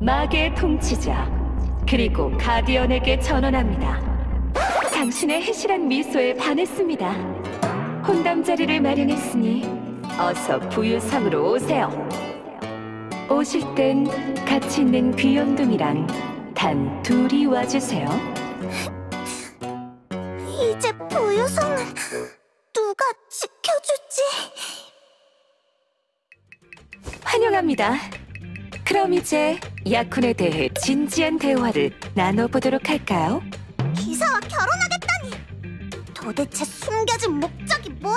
마계의 통치자, 그리고 가디언에게 전원합니다. 당신의 해실한 미소에 반했습니다. 혼담 자리를 마련했으니 어서 부유상으로 오세요. 오실 땐 같이 있는 귀염둥이랑 단 둘이 와주세요. 이제 부유성은 누가 지켜주지? 환영합니다. 그럼 이제 약혼에 대해 진지한 대화를 나눠보도록 할까요? 기사와 결혼하겠다니! 도대체 숨겨진 목적이 뭐야?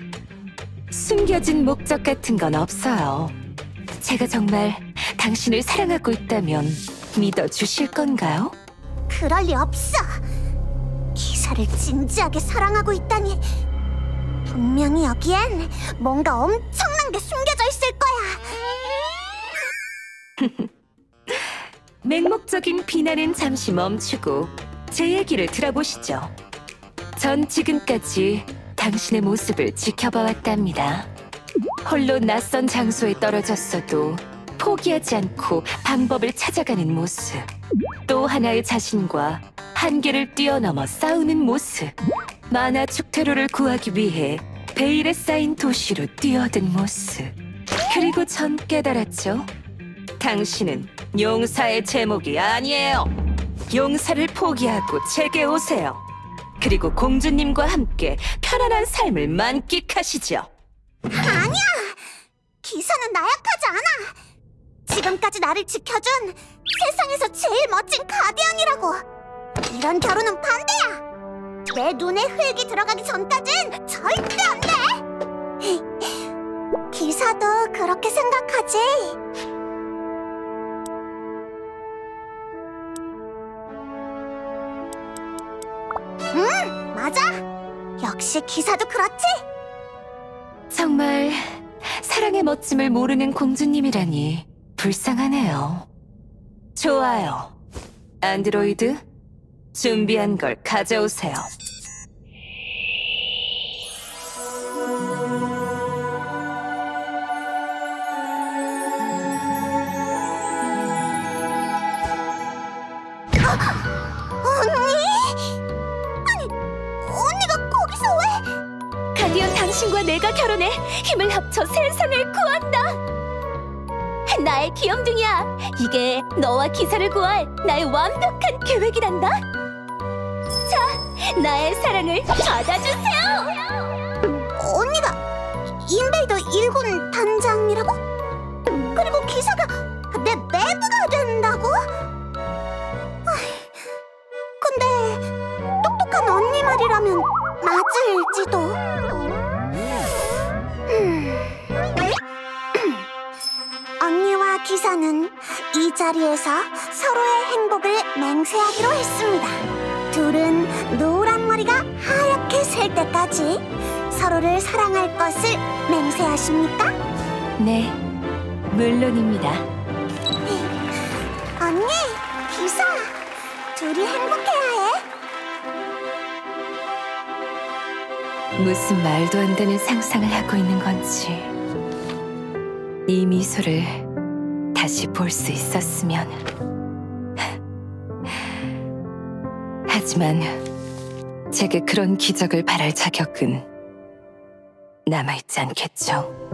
숨겨진 목적 같은 건 없어요. 제가 정말 당신을 사랑하고 있다면 믿어주실 건가요? 그럴 리 없어! 기사를 진지하게 사랑하고 있다니 분명히 여기엔 뭔가 엄청난 게 숨겨져 있을 거야! 맹목적인 비난은 잠시 멈추고 제 얘기를 들어보시죠. 전 지금까지 당신의 모습을 지켜봐 왔답니다. 홀로 낯선 장소에 떨어졌어도 포기하지 않고 방법을 찾아가는 모습. 또 하나의 자신과 한계를 뛰어넘어 싸우는 모습. 만화 축퇴로를 구하기 위해 베일에 쌓인 도시로 뛰어든 모습. 그리고 전 깨달았죠. 당신은 용사의 제목이 아니에요. 용사를 포기하고 제게 오세요. 그리고 공주님과 함께 편안한 삶을 만끽하시죠. 아니야! 기사는 나약하지 않아! 지금까지 나를 지켜준 세상에서 제일 멋진 가디언이라고! 이런 결혼은 반대야! 내 눈에 흙이 들어가기 전까진 절대 안 돼! 기사도 그렇게 생각하지? 응, 맞아! 역시 기사도 그렇지? 정말 사랑의 멋짐을 모르는 공주님이라니 불쌍하네요. 좋아요. 안드로이드, 준비한 걸 가져오세요. 언니가 거기서 왜? 가디언 당신과 내가 결혼해 힘을 합쳐 세상을 구한다. 나의 귀염둥이야. 이게 너와 기사를 구할 나의 완벽한 계획이란다. 자, 나의 사랑을 받아주세요. 언니가 인베이더 1군 단장이라고? 그리고 기사가 내 매부가 된다고? 근데 똑똑한 언니 말이라면 맞을지도. 언니와 기사는 이 자리에서 서로의 행복을 맹세하기로 했습니다. 둘은 노란 머리가 하얗게 셀 때까지 서로를 사랑할 것을 맹세하십니까? 네, 물론입니다. 언니, 기사, 둘이 행복해야 해. 무슨 말도 안 되는 상상을 하고 있는 건지. 이 미소를 다시 볼 수 있었으면. 하지만 제게 그런 기적을 바랄 자격은 남아있지 않겠죠.